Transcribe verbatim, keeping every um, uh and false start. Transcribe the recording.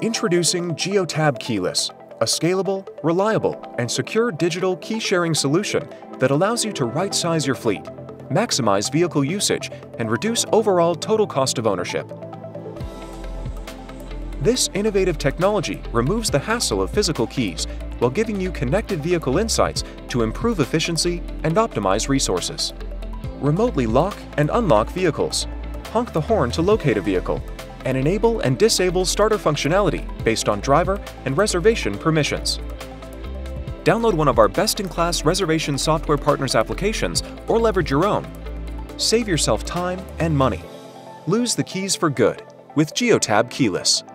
Introducing Geotab Keyless, a scalable, reliable, and secure digital key-sharing solution that allows you to right-size your fleet, maximize vehicle usage, and reduce overall total cost of ownership. This innovative technology removes the hassle of physical keys while giving you connected vehicle insights to improve efficiency and optimize resources. Remotely lock and unlock vehicles, honk the horn to locate a vehicle, and enable and disable starter functionality based on driver and reservation permissions. Download one of our best-in-class reservation software partners' applications or leverage your own. Save yourself time and money. Lose the keys for good with Geotab Keyless.